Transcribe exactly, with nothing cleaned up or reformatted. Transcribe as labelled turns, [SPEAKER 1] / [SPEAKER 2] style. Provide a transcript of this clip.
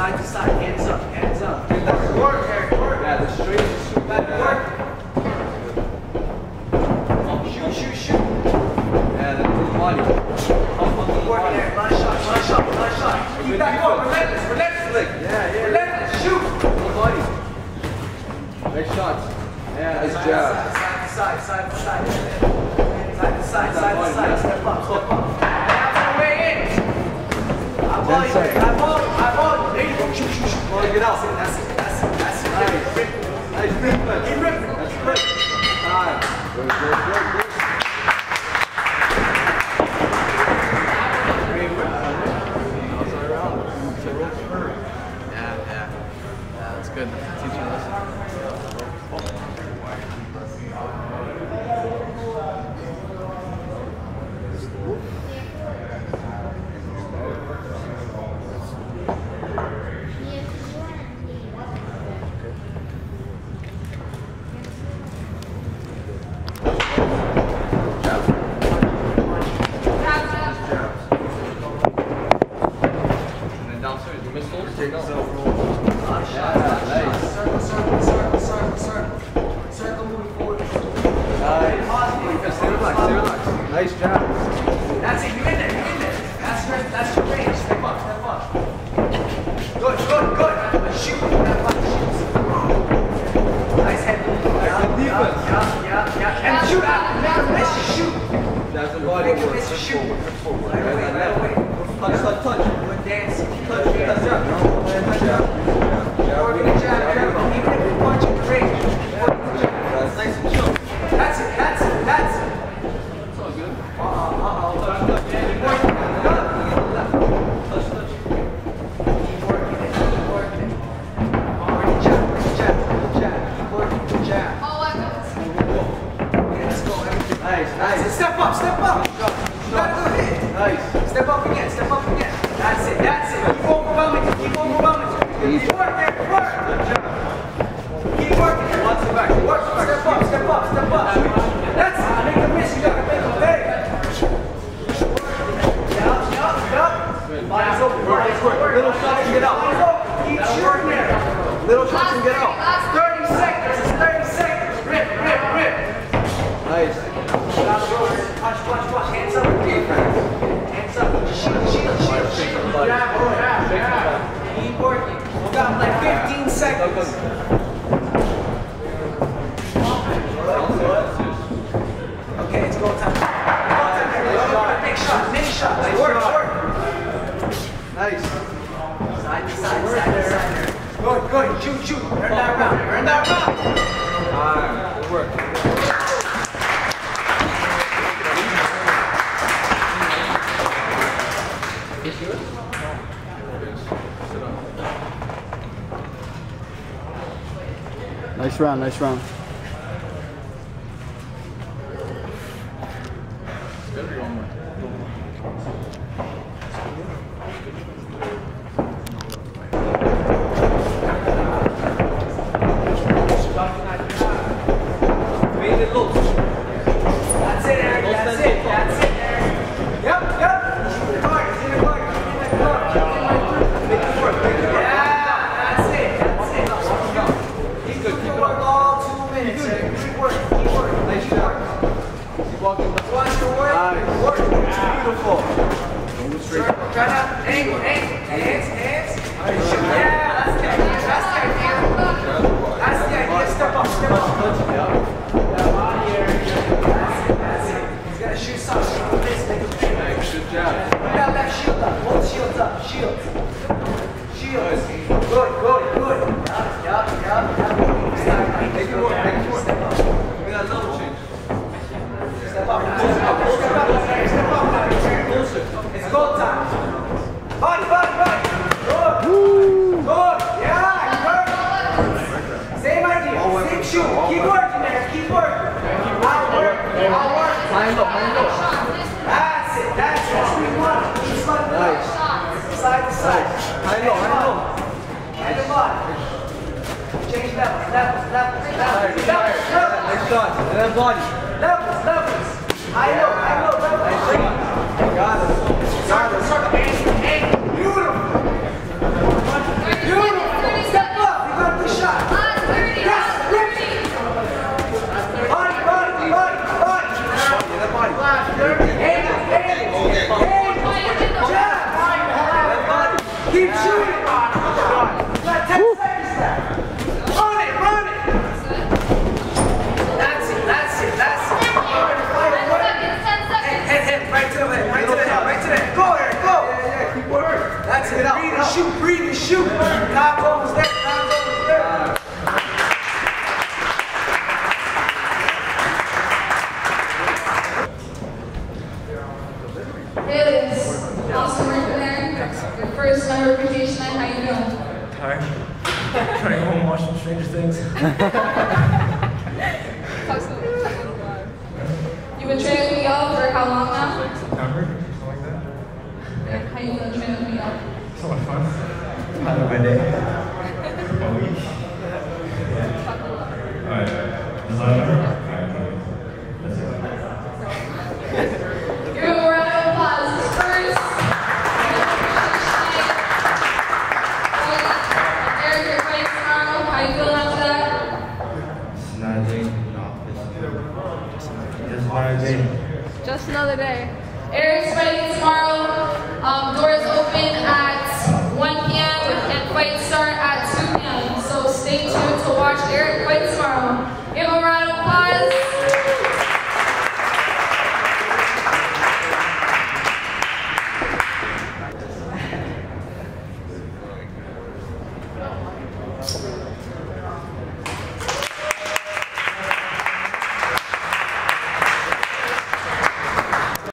[SPEAKER 1] side to side, hands up, hands up.
[SPEAKER 2] That's work, Eric, work. Yeah, the straight is super bad.
[SPEAKER 1] Work. Shoot, shoot, shoot.
[SPEAKER 2] Yeah, the full body. Pump on the
[SPEAKER 1] Work
[SPEAKER 2] body.
[SPEAKER 1] there, last shot, last shot, last shot. Keep that going, relentless, relentless.
[SPEAKER 2] Yeah, yeah.
[SPEAKER 1] Relentless, shoot.
[SPEAKER 2] Full body. Nice shots. Yeah, nice jab.
[SPEAKER 1] Side to side, side to side. Side to side, side to side. Step up, step up. That's the way in. I ball you, I ball you, I ball you. There you go, shoot, shoot, shoot.
[SPEAKER 2] Get out.
[SPEAKER 1] That's it, that's it, that's it.
[SPEAKER 2] Nice.
[SPEAKER 1] Rip.
[SPEAKER 2] Nice movement.
[SPEAKER 1] Keep ripping.
[SPEAKER 2] That's good. Time. Good, good, good, good.
[SPEAKER 3] Yeah, yeah. Yeah, that's good. Teach you a lesson.
[SPEAKER 2] Nice job.
[SPEAKER 1] That's it, you're in there, you're in there. That's your, that's your range. Step up, step up. Good, good, good. Shoot. Nice head move. Yeah,
[SPEAKER 2] defense.
[SPEAKER 1] Yeah, yeah, yeah. And shoot out. Never miss your shoot.
[SPEAKER 2] That's the body
[SPEAKER 1] Never
[SPEAKER 2] work.
[SPEAKER 1] miss your shoot.
[SPEAKER 2] Right
[SPEAKER 1] Right away, right away.
[SPEAKER 2] Touch, touch, touch.
[SPEAKER 1] Good dance.
[SPEAKER 2] Touch, touch, touch. Touch, jab.
[SPEAKER 1] Working the jab, jab. Even if you punch in the range.
[SPEAKER 2] That's nice and chill.
[SPEAKER 1] That's it, that's it, that's it. Step up, step up. You gotta go hit.
[SPEAKER 2] Nice.
[SPEAKER 1] Step up again, step up again. That's it, that's it. Keep overwhelming it, keep overwhelming it. Keep working, work. Keep working it. Lots of back. Work, step up, step up, step up. That's it. Make a miss, you gotta make a play. Yup, yup, yup. Body's open, body's open. Little shots and get out. Body's open. Keep shooting there. Little shots and get out. thirty seconds, it's thirty seconds. Rip, rip, rip.
[SPEAKER 2] Nice.
[SPEAKER 1] Punch, punch, punch. Hands up. Hands up. Shield, shield, shield, shield. Jab, jab, jab. Keep working. We got like fifteen seconds. Okay, it's go time. Go time. Big shot, big shot. Nice work, work.
[SPEAKER 2] Nice.
[SPEAKER 1] Side to side, side to side. Good, good. Shoot, shoot. Turn that around. Turn that around.
[SPEAKER 2] Alright, good work.
[SPEAKER 4] Nice round, nice round.
[SPEAKER 1] That's it, Eric. That's it. That's it, Eric. Yep, yep. Shoot the target. See the target. Keep it like that. Keep it right through. Make it work. Make it work. Yeah, that's it. That's it. Keep good. Keep work all two minutes, Eric. Keep working. Keep working.
[SPEAKER 2] Nice job. Keep walking.
[SPEAKER 1] Watch the work.
[SPEAKER 2] Nice.
[SPEAKER 1] Work.
[SPEAKER 2] Beautiful.
[SPEAKER 1] Circle. Try to angle, angle. Hands, hands. Yeah, that's the idea. That's the idea. That's the idea. Step up. Step up. That body, Eric. That's it. That's it. He's gonna shoot something. This, make a play.
[SPEAKER 2] Nice. Good job.
[SPEAKER 1] Put that left shield up. Both shields up. Shields. Shields. Good, good, good. Yup, yup, yup, yup.
[SPEAKER 2] Make it work. Make it work.
[SPEAKER 1] Step up.
[SPEAKER 2] We got a double change.
[SPEAKER 1] Step up. Step up. Step up. Step up. It's goal time. Body, body, body. Good. Good. Yeah, good. Same idea. Same shoot. Keep working there. Keep working. I'll work. I'll work.
[SPEAKER 2] Line up, line up.
[SPEAKER 1] That's it. That's it. That's what we want. Just like that.
[SPEAKER 2] Nice.
[SPEAKER 1] Side to side.
[SPEAKER 2] High low, high low.
[SPEAKER 1] And the body. Change levels, levels, levels, levels, levels, levels.
[SPEAKER 2] Nice shot. And then body.
[SPEAKER 1] Levels, levels. High low, high low, levels.
[SPEAKER 2] Nice shot. Got it. Got
[SPEAKER 1] Circle,
[SPEAKER 2] it.
[SPEAKER 1] circle, angle, angle. Beautiful. shot, good shot. Got ten seconds left. Run it, run it. That's it, that's it, that's it. Go ahead, fight, go ahead. Head, head, head, right to the head, right to the head, right to the head. Go, Eric, go.
[SPEAKER 2] Yeah, yeah, keep working.
[SPEAKER 1] That's it, breathe and shoot, breathe and shoot. Time's almost there, time's almost there.
[SPEAKER 5] Alyas, awesome work there. Your first ever rotation night, how you doing?
[SPEAKER 6] Tired. Trying to go home and watch some Stranger Things.
[SPEAKER 5] You've been training with Miguel for how long now?
[SPEAKER 6] September, something like that.
[SPEAKER 5] Yeah, how you been training with Miguel?
[SPEAKER 6] It's a lot of fun. Had a good day. A week. Alright. Is that better? That's it.
[SPEAKER 5] Give him a round of applause. First, Eric, you're fighting tomorrow. How you feeling after that?
[SPEAKER 6] It's not a day. No. It's not a day.
[SPEAKER 5] Just another day. Eric's fighting tomorrow. Um, doors open at one p m and fights start at two p m So stay tuned to watch Eric fight tomorrow.